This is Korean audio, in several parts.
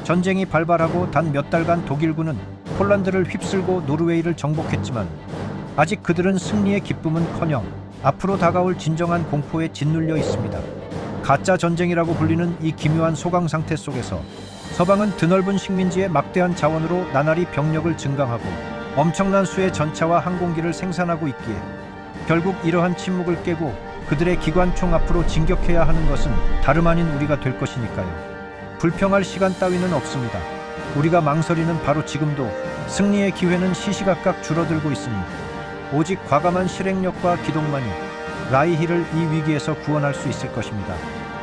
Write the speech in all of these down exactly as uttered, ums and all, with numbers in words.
전쟁이 발발하고 단 몇 달간 독일군은 폴란드를 휩쓸고 노르웨이를 정복했지만 아직 그들은 승리의 기쁨은커녕 앞으로 다가올 진정한 공포에 짓눌려 있습니다. 가짜 전쟁이라고 불리는 이 기묘한 소강 상태 속에서 서방은 드넓은 식민지의 막대한 자원으로 나날이 병력을 증강하고 엄청난 수의 전차와 항공기를 생산하고 있기에 결국 이러한 침묵을 깨고 그들의 기관총 앞으로 진격해야 하는 것은 다름 아닌 우리가 될 것이니까요. 불평할 시간 따위는 없습니다. 우리가 망설이는 바로 지금도 승리의 기회는 시시각각 줄어들고 있으니 오직 과감한 실행력과 기동만이 라이힐을 이 위기에서 구원할 수 있을 것입니다.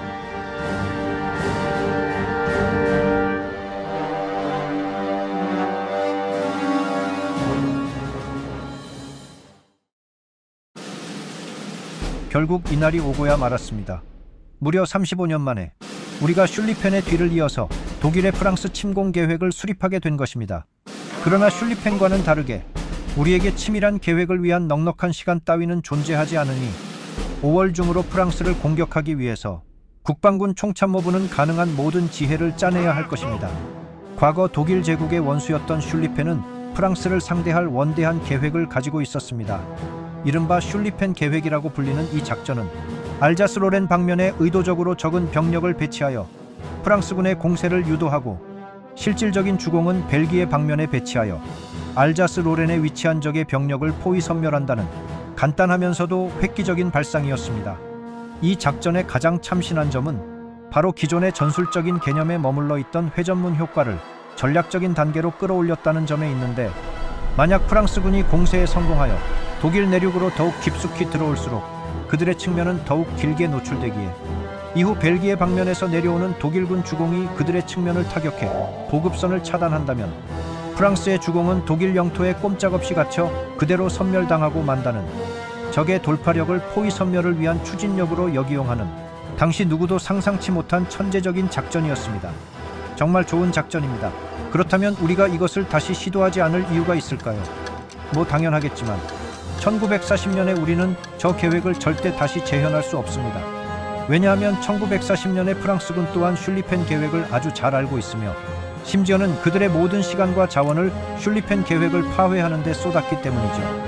결국 이날이 오고야 말았습니다. 무려 삼십오 년 만에 우리가 슐리펜의 뒤를 이어서 독일의 프랑스 침공 계획을 수립하게 된 것입니다. 그러나 슐리펜과는 다르게 우리에게 치밀한 계획을 위한 넉넉한 시간 따위는 존재하지 않으니 오월 중으로 프랑스를 공격하기 위해서 국방군 총참모부는 가능한 모든 지혜를 짜내야 할 것입니다. 과거 독일 제국의 원수였던 슐리펜은 프랑스를 상대할 원대한 계획을 가지고 있었습니다. 이른바 슐리펜 계획이라고 불리는 이 작전은 알자스 로렌 방면에 의도적으로 적은 병력을 배치하여 프랑스군의 공세를 유도하고 실질적인 주공은 벨기에 방면에 배치하여 알자스 로렌에 위치한 적의 병력을 포위 섬멸한다는 간단하면서도 획기적인 발상이었습니다. 이 작전의 가장 참신한 점은 바로 기존의 전술적인 개념에 머물러 있던 회전문 효과를 전략적인 단계로 끌어올렸다는 점에 있는데, 만약 프랑스군이 공세에 성공하여 독일 내륙으로 더욱 깊숙이 들어올수록 그들의 측면은 더욱 길게 노출되기에 이후 벨기에 방면에서 내려오는 독일군 주공이 그들의 측면을 타격해 보급선을 차단한다면 프랑스의 주공은 독일 영토에 꼼짝없이 갇혀 그대로 섬멸당하고 만다는 적의 돌파력을 포위 섬멸을 위한 추진력으로 역이용하는 당시 누구도 상상치 못한 천재적인 작전이었습니다. 정말 좋은 작전입니다. 그렇다면 우리가 이것을 다시 시도하지 않을 이유가 있을까요? 뭐 당연하겠지만 천구백사십 년에 우리는 저 계획을 절대 다시 재현할 수 없습니다. 왜냐하면 천구백사십 년에 프랑스군 또한 슐리펜 계획을 아주 잘 알고 있으며 심지어는 그들의 모든 시간과 자원을 슐리펜 계획을 파회하는 데 쏟았기 때문이죠.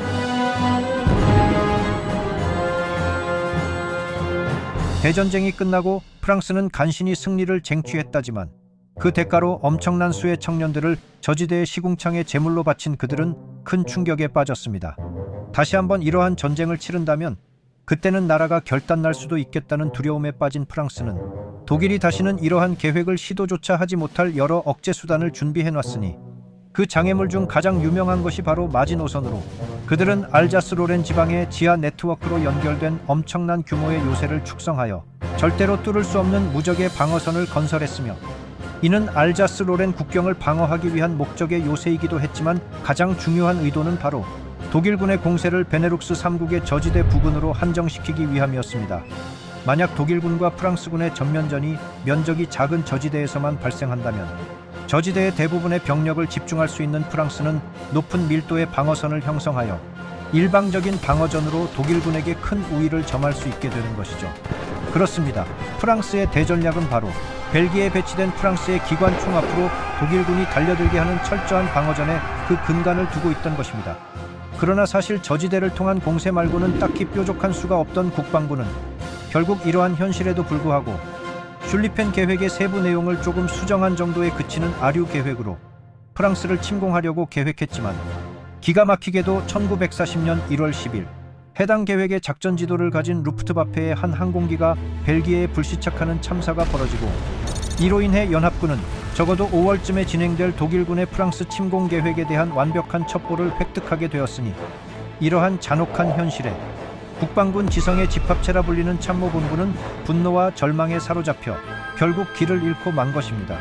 대전쟁이 끝나고 프랑스는 간신히 승리를 쟁취했다지만 그 대가로 엄청난 수의 청년들을 저지대의 시궁창에 제물로 바친 그들은 큰 충격에 빠졌습니다. 다시 한번 이러한 전쟁을 치른다면 그때는 나라가 결단날 수도 있겠다는 두려움에 빠진 프랑스는 독일이 다시는 이러한 계획을 시도조차 하지 못할 여러 억제 수단을 준비해놨으니 그 장애물 중 가장 유명한 것이 바로 마지노선으로 그들은 알자스 로렌 지방의 지하 네트워크로 연결된 엄청난 규모의 요새를 축성하여 절대로 뚫을 수 없는 무적의 방어선을 건설했으며, 이는 알자스 로렌 국경을 방어하기 위한 목적의 요새이기도 했지만 가장 중요한 의도는 바로 독일군의 공세를 베네룩스 삼 국의 저지대 부근으로 한정시키기 위함이었습니다. 만약 독일군과 프랑스군의 전면전이 면적이 작은 저지대에서만 발생한다면 저지대의 대부분의 병력을 집중할 수 있는 프랑스는 높은 밀도의 방어선을 형성하여 일방적인 방어전으로 독일군에게 큰 우위를 점할 수 있게 되는 것이죠. 그렇습니다. 프랑스의 대전략은 바로 벨기에에 배치된 프랑스의 기관총 앞으로 독일군이 달려들게 하는 철저한 방어전에 그 근간을 두고 있던 것입니다. 그러나 사실 저지대를 통한 공세 말고는 딱히 뾰족한 수가 없던 국방부는 결국 이러한 현실에도 불구하고 슐리펜 계획의 세부 내용을 조금 수정한 정도에 그치는 아류 계획으로 프랑스를 침공하려고 계획했지만, 기가 막히게도 천구백사십 년 일월 십일 해당 계획의 작전 지도를 가진 루프트바페의 한 항공기가 벨기에에 불시착하는 참사가 벌어지고, 이로 인해 연합군은 적어도 오월쯤에 진행될 독일군의 프랑스 침공 계획에 대한 완벽한 첩보를 획득하게 되었으니, 이러한 잔혹한 현실에 국방군 지성의 집합체라 불리는 참모본부는 분노와 절망에 사로잡혀 결국 길을 잃고 만 것입니다.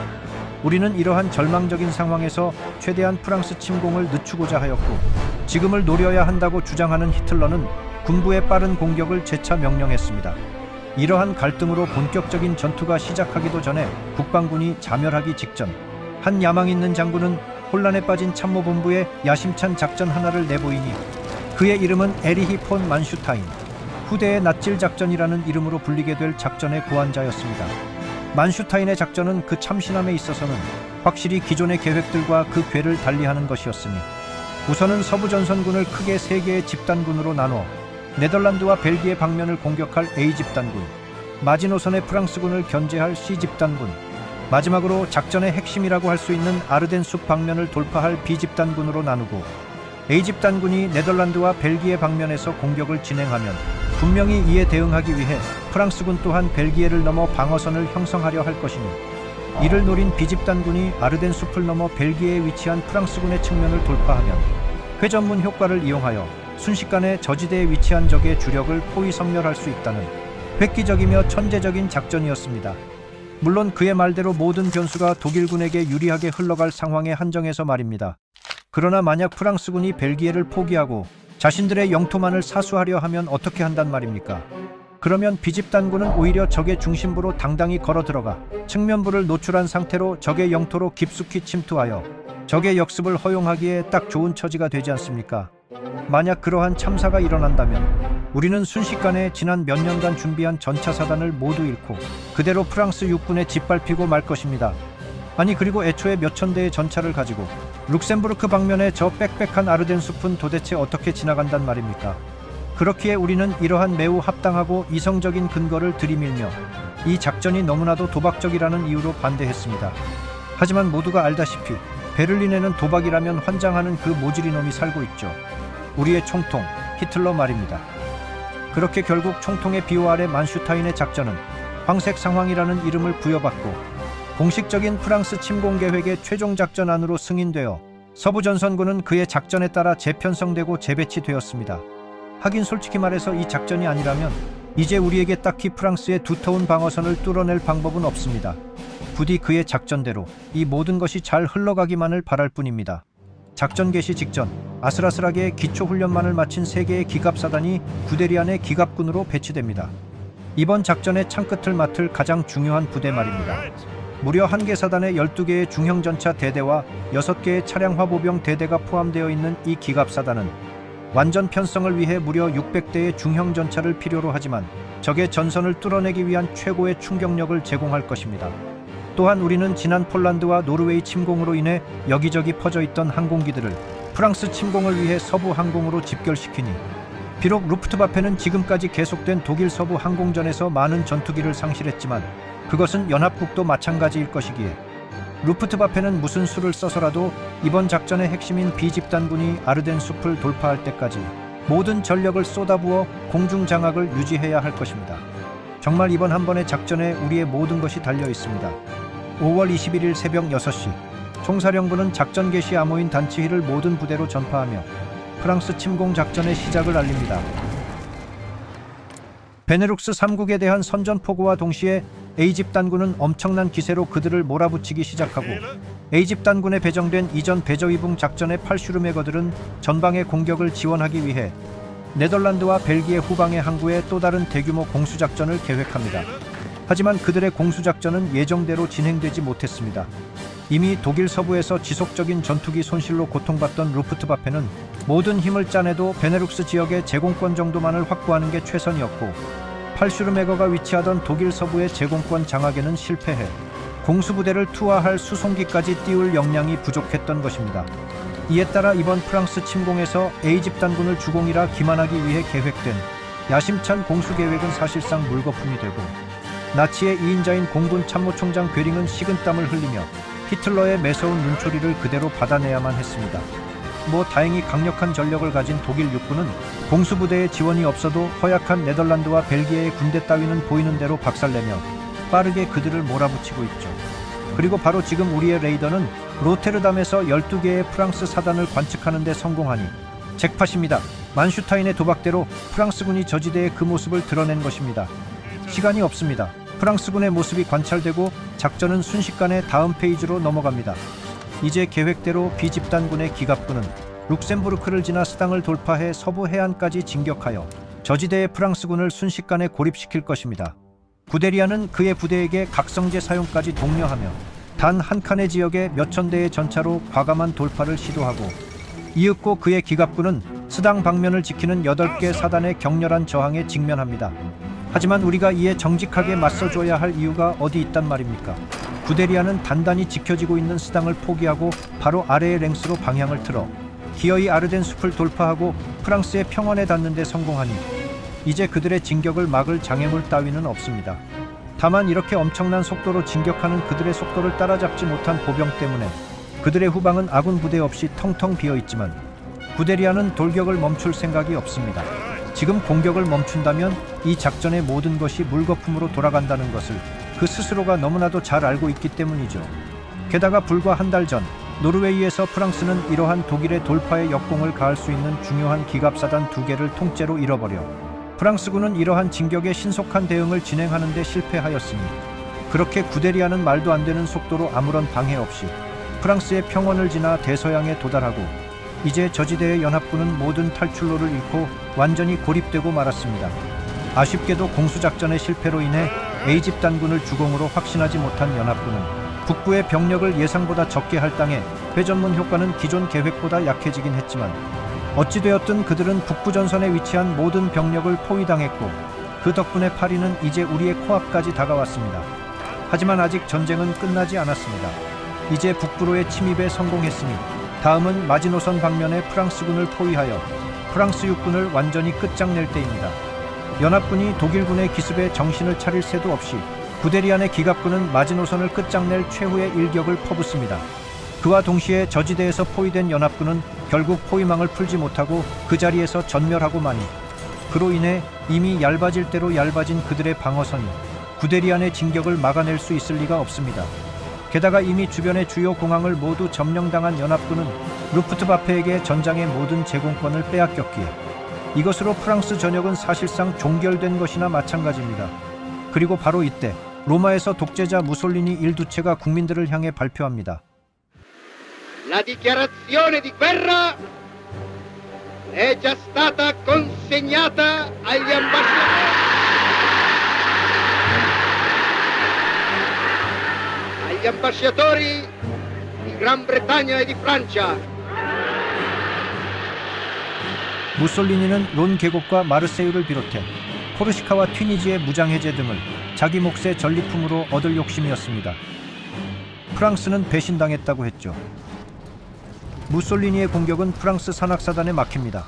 우리는 이러한 절망적인 상황에서 최대한 프랑스 침공을 늦추고자 하였고, 지금을 노려야 한다고 주장하는 히틀러는 군부의 빠른 공격을 재차 명령했습니다. 이러한 갈등으로 본격적인 전투가 시작하기도 전에 국방군이 자멸하기 직전 한 야망 있는 장군은 혼란에 빠진 참모본부에 야심찬 작전 하나를 내보이니 그의 이름은 에리히 폰 만슈타인, 후대의 낫질 작전이라는 이름으로 불리게 될 작전의 고안자였습니다. 만슈타인의 작전은 그 참신함에 있어서는 확실히 기존의 계획들과 그 궤를 달리하는 것이었으니 우선은 서부 전선군을 크게 세 개의 집단군으로 나누어 네덜란드와 벨기에 방면을 공격할 A 집단군, 마지노선의 프랑스군을 견제할 C 집단군, 마지막으로 작전의 핵심이라고 할 수 있는 아르덴 숲 방면을 돌파할 B 집단군으로 나누고 A 집단군이 네덜란드와 벨기에 방면에서 공격을 진행하면 분명히 이에 대응하기 위해 프랑스군 또한 벨기에를 넘어 방어선을 형성하려 할 것이니 이를 노린 B 집단군이 아르덴 숲을 넘어 벨기에에 위치한 프랑스군의 측면을 돌파하면 회전문 효과를 이용하여 순식간에 저지대에 위치한 적의 주력을 포위 섬멸할 수 있다는 획기적이며 천재적인 작전이었습니다. 물론 그의 말대로 모든 변수가 독일군에게 유리하게 흘러갈 상황에 한정해서 말입니다. 그러나 만약 프랑스군이 벨기에를 포기하고 자신들의 영토만을 사수하려 하면 어떻게 한단 말입니까? 그러면 B집단군은 오히려 적의 중심부로 당당히 걸어 들어가 측면부를 노출한 상태로 적의 영토로 깊숙이 침투하여 적의 역습을 허용하기에 딱 좋은 처지가 되지 않습니까? 만약 그러한 참사가 일어난다면 우리는 순식간에 지난 몇 년간 준비한 전차사단을 모두 잃고 그대로 프랑스 육군에 짓밟히고 말 것입니다. 아니 그리고 애초에 몇천 대의 전차를 가지고 룩셈부르크 방면에 저 빽빽한 아르덴 숲은 도대체 어떻게 지나간단 말입니까? 그렇기에 우리는 이러한 매우 합당하고 이성적인 근거를 들이밀며 이 작전이 너무나도 도박적이라는 이유로 반대했습니다. 하지만 모두가 알다시피 베를린에는 도박이라면 환장하는 그 모질이 놈이 살고 있죠. 우리의 총통 히틀러 말입니다. 그렇게 결국 총통의 비호 아래 만슈타인의 작전은 황색 상황이라는 이름을 부여받고 공식적인 프랑스 침공 계획의 최종 작전안으로 승인되어 서부 전선군은 그의 작전에 따라 재편성되고 재배치되었습니다. 하긴 솔직히 말해서 이 작전이 아니라면 이제 우리에게 딱히 프랑스의 두터운 방어선을 뚫어낼 방법은 없습니다. 부디 그의 작전대로 이 모든 것이 잘 흘러가기만을 바랄 뿐입니다. 작전 개시 직전 아슬아슬하게 기초훈련만을 마친 세 개의 기갑사단이 구데리안의 기갑군으로 배치됩니다. 이번 작전의 창끝을 맡을 가장 중요한 부대 말입니다. 무려 한 개 사단에 열두 개의 중형전차 대대와 여섯 개의 차량 화보병 대대가 포함되어 있는 이 기갑사단은 완전 편성을 위해 무려 육백 대의 중형전차를 필요로 하지만 적의 전선을 뚫어내기 위한 최고의 충격력을 제공할 것입니다. 또한 우리는 지난 폴란드와 노르웨이 침공으로 인해 여기저기 퍼져 있던 항공기들을 프랑스 침공을 위해 서부 항공으로 집결시키니 비록 루프트와페는 지금까지 계속된 독일 서부 항공전에서 많은 전투기를 상실했지만 그것은 연합국도 마찬가지일 것이기에 루프트와페는 무슨 수를 써서라도 이번 작전의 핵심인 B집단군이 아르덴 숲을 돌파할 때까지 모든 전력을 쏟아부어 공중 장악을 유지해야 할 것입니다. 정말 이번 한 번의 작전에 우리의 모든 것이 달려 있습니다. 오월 이십일일 새벽 여섯 시 총사령부는 작전 개시 암호인 단치히를 모든 부대로 전파하며 프랑스 침공 작전의 시작을 알립니다. 베네룩스 삼 국에 대한 선전포고와 동시에 A집단군은 엄청난 기세로 그들을 몰아붙이기 시작하고 A집단군에 배정된 이전 베저위붕 작전의 팔슈르메거들은 전방의 공격을 지원하기 위해 네덜란드와 벨기에 후방의 항구에 또 다른 대규모 공수작전을 계획합니다. 하지만 그들의 공수작전은 예정대로 진행되지 못했습니다. 이미 독일 서부에서 지속적인 전투기 손실로 고통받던 루프트와페는 모든 힘을 짜내도 베네룩스 지역의 제공권 정도만을 확보하는 게 최선이었고 팔슈르메거가 위치하던 독일 서부의 제공권 장악에는 실패해 공수부대를 투하할 수송기까지 띄울 역량이 부족했던 것입니다. 이에 따라 이번 프랑스 침공에서 A집단군을 주공이라 기만하기 위해 계획된 야심찬 공수계획은 사실상 물거품이 되고 나치의 이인자인 공군 참모총장 괴링은 식은땀을 흘리며 히틀러의 매서운 눈초리를 그대로 받아내야만 했습니다. 뭐 다행히 강력한 전력을 가진 독일 육군은 공수부대의 지원이 없어도 허약한 네덜란드와 벨기에의 군대 따위는 보이는 대로 박살내며 빠르게 그들을 몰아붙이고 있죠. 그리고 바로 지금 우리의 레이더는 로테르담에서 열두 개의 프랑스 사단을 관측하는 데 성공하니 잭팟입니다. 만슈타인의 도박대로 프랑스군이 저지대의 그 모습을 드러낸 것입니다. 시간이 없습니다. 프랑스군의 모습이 관찰되고 작전은 순식간에 다음 페이지로 넘어갑니다. 이제 계획대로 B집단군의 기갑군은 룩셈부르크를 지나 스당을 돌파해 서부 해안까지 진격하여 저지대의 프랑스군을 순식간에 고립시킬 것입니다. 구데리안은 그의 부대에게 각성제 사용까지 독려하며 단 한 칸의 지역에 몇천 대의 전차로 과감한 돌파를 시도하고 이윽고 그의 기갑군은 스당 방면을 지키는 여덟 개 사단의 격렬한 저항에 직면합니다. 하지만 우리가 이에 정직하게 맞서줘야 할 이유가 어디 있단 말입니까? 구데리아는 단단히 지켜지고 있는 스당을 포기하고 바로 아래의 랭스로 방향을 틀어 기어이 아르덴 숲을 돌파하고 프랑스의 평원에 닿는 데 성공하니 이제 그들의 진격을 막을 장애물 따위는 없습니다. 다만 이렇게 엄청난 속도로 진격하는 그들의 속도를 따라잡지 못한 보병 때문에 그들의 후방은 아군 부대 없이 텅텅 비어있지만 구데리아는 돌격을 멈출 생각이 없습니다. 지금 공격을 멈춘다면 이 작전의 모든 것이 물거품으로 돌아간다는 것을 그 스스로가 너무나도 잘 알고 있기 때문이죠. 게다가 불과 한 달 전 노르웨이에서 프랑스는 이러한 독일의 돌파에 역공을 가할 수 있는 중요한 기갑사단 두 개를 통째로 잃어버려 프랑스군은 이러한 진격에 신속한 대응을 진행하는 데 실패하였으니 그렇게 구데리아는 말도 안 되는 속도로 아무런 방해 없이 프랑스의 평원을 지나 대서양에 도달하고 이제 저지대의 연합군은 모든 탈출로를 잃고 완전히 고립되고 말았습니다. 아쉽게도 공수작전의 실패로 인해 A 집단군을 주공으로 확신하지 못한 연합군은 북부의 병력을 예상보다 적게 할당해 회전문 효과는 기존 계획보다 약해지긴 했지만 어찌되었든 그들은 북부 전선에 위치한 모든 병력을 포위당했고 그 덕분에 파리는 이제 우리의 코앞까지 다가왔습니다. 하지만 아직 전쟁은 끝나지 않았습니다. 이제 북부로의 침입에 성공했으니 다음은 마지노선 방면의 프랑스군을 포위하여 프랑스 육군을 완전히 끝장낼 때입니다. 연합군이 독일군의 기습에 정신을 차릴 새도 없이 구데리안의 기갑군은 마지노선을 끝장낼 최후의 일격을 퍼붓습니다. 그와 동시에 저지대에서 포위된 연합군은 결국 포위망을 풀지 못하고 그 자리에서 전멸하고 마니 그로 인해 이미 얇아질 대로 얇아진 그들의 방어선이 구데리안의 진격을 막아낼 수 있을 리가 없습니다. 게다가 이미 주변의 주요 공항을 모두 점령당한 연합군은 루프트바페에게 전장의 모든 제공권을 빼앗겼기에 이것으로 프랑스 전역은 사실상 종결된 것이나 마찬가지입니다. 그리고 바로 이때 로마에서 독재자 무솔리니 일두체가 국민들을 향해 발표합니다. La dichiarazione di guerra è già stata consegnata agli ambasciatori agli ambasciatori di Gran Bretagna e di Francia. 무솔리니는 론 계곡과 마르세유를 비롯해 코르시카와 튀니지의 무장해제 등을 자기 몫의 전리품으로 얻을 욕심이었습니다. 프랑스는 배신당했다고 했죠. 무솔리니의 공격은 프랑스 산악사단에 막힙니다.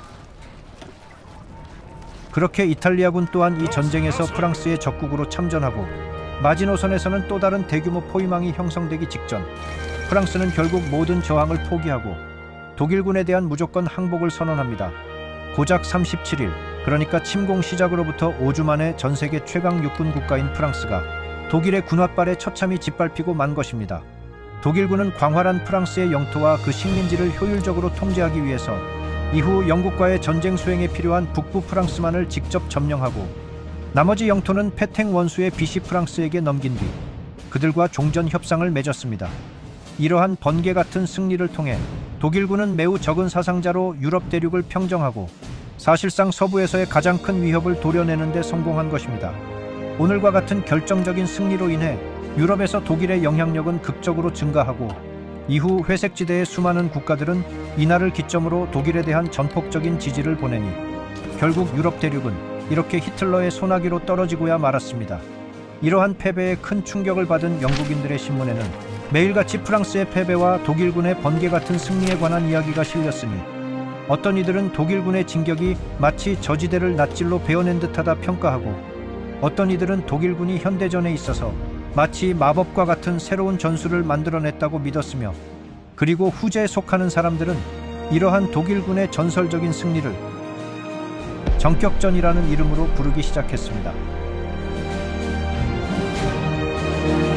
그렇게 이탈리아군 또한 이 전쟁에서 프랑스의 적국으로 참전하고 마지노선에서는 또 다른 대규모 포위망이 형성되기 직전 프랑스는 결국 모든 저항을 포기하고 독일군에 대한 무조건 항복을 선언합니다. 고작 삼십칠 일, 그러니까 침공 시작으로부터 오 주 만에 전세계 최강 육군 국가인 프랑스가 독일의 군홧발에 처참히 짓밟히고 만 것입니다. 독일군은 광활한 프랑스의 영토와 그 식민지를 효율적으로 통제하기 위해서 이후 영국과의 전쟁 수행에 필요한 북부 프랑스만을 직접 점령하고 나머지 영토는 페탱 원수의 비시 프랑스에게 넘긴 뒤 그들과 종전 협상을 맺었습니다. 이러한 번개 같은 승리를 통해 독일군은 매우 적은 사상자로 유럽 대륙을 평정하고 사실상 서부에서의 가장 큰 위협을 도려내는 데 성공한 것입니다. 오늘과 같은 결정적인 승리로 인해 유럽에서 독일의 영향력은 극적으로 증가하고 이후 회색지대의 수많은 국가들은 이날을 기점으로 독일에 대한 전폭적인 지지를 보내니 결국 유럽 대륙은 이렇게 히틀러의 소나기로 떨어지고야 말았습니다. 이러한 패배에 큰 충격을 받은 영국인들의 신문에는 매일같이 프랑스의 패배와 독일군의 번개 같은 승리에 관한 이야기가 실렸으니 어떤 이들은 독일군의 진격이 마치 저지대를 낫질로 베어낸 듯하다 평가하고 어떤 이들은 독일군이 현대전에 있어서 마치 마법과 같은 새로운 전술을 만들어냈다고 믿었으며 그리고 후제에 속하는 사람들은 이러한 독일군의 전설적인 승리를 정격전이라는 이름으로 부르기 시작했습니다.